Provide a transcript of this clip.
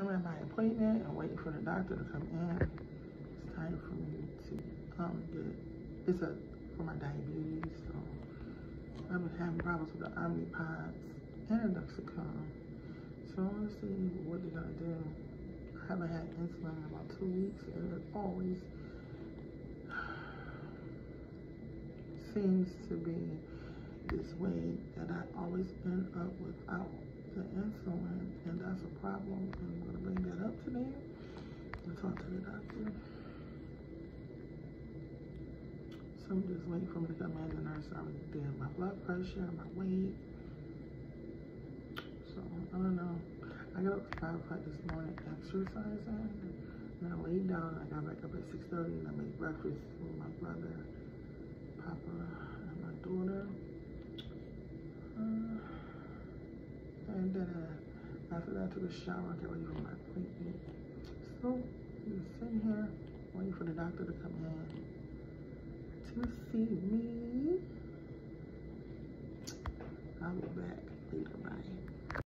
I'm at my appointment. I'm waiting for the doctor to come in. It's time for me to get, for my diabetes. So I've been having problems with the Omnipods and Dexcom. So I want to see what they're gonna do. I haven't had insulin in about 2 weeks, and it always seems to be this way that I always end up without the insulin, and that's a problem. And I'm gonna bring that up today and talk to the doctor. So I'm just waiting for me to come in. The nurse already did my blood pressure, my weight. So I don't know. I got up at 5 o'clock this morning exercising, and I laid down. I got back up at 6:30, and I made breakfast for my brother, Papa, and my daughter. And then after that, I took a shower and got ready for my appointment. So I'm just sitting here waiting for the doctor to come in to see me. I'll be back later. Bye.